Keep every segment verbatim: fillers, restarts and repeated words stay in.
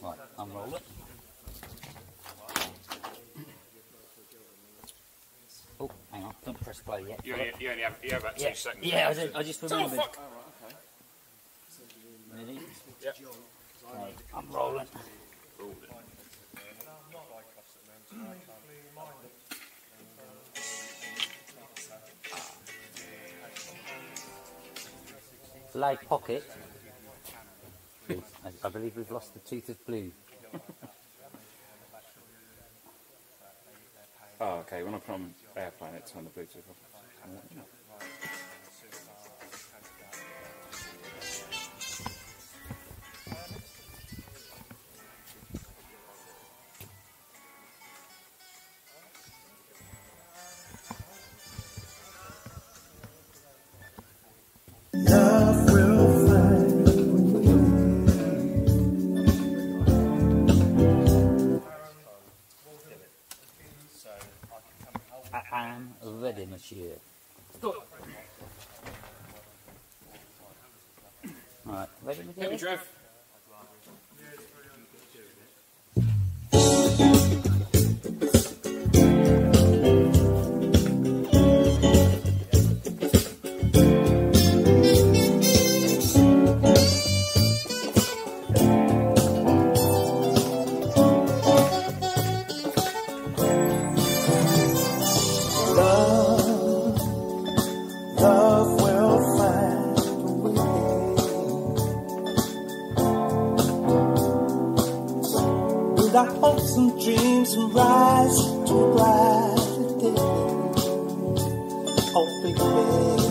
Right, unroll it. Oh, hang on, don't press play yet. You only, you only have, you have about two yeah. seconds. Yeah, I, did, I just remembered. Oh, fuck! Ready? Yep. Right, I'm rolling. Rolled it. Lag pocket. I, I believe we've lost the tooth of blue. Oh, okay. When I put on airplane, it turned the Bluetooth off. Love will find I am ready, monsieur. Alright, ready, monsieur? Hit me, Trev. our hopes and dreams and rise to a brighter day. Oh baby,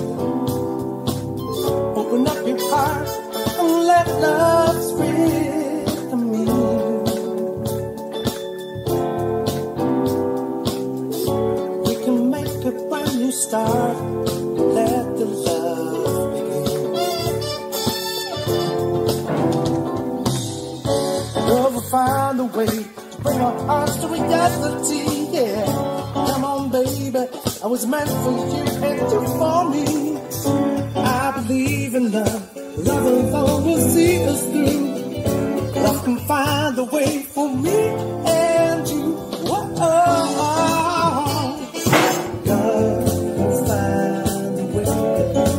open up your heart and let love spread to me. We can make a brand new start, let the love begin. Love will find a way to bring our hearts to reality, yeah. Come on, baby, I was meant for you and you for me. I believe in love, love alone will see us through. Love can find a way for me and you. Whoa, oh, oh. Love will find a way.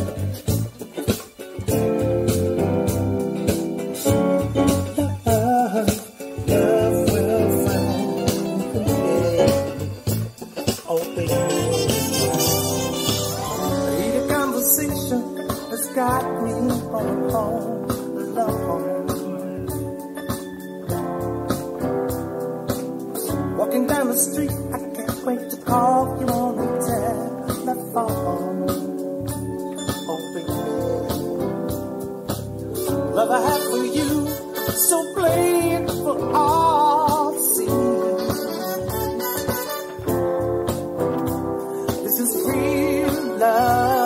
Got me home, home, alone. Walking down the street, I can't wait to call you on the telephone. Oh baby, love I have for you, so plain for all to see. This is real love.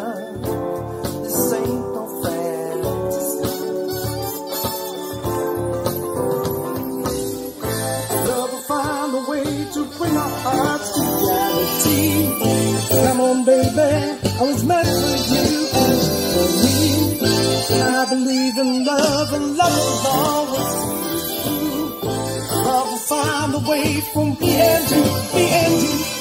Bring our hearts to reality. Come on, baby, I was meant for you and for me. I believe in love, and love is always true. Love will find a way for me and you, me and you.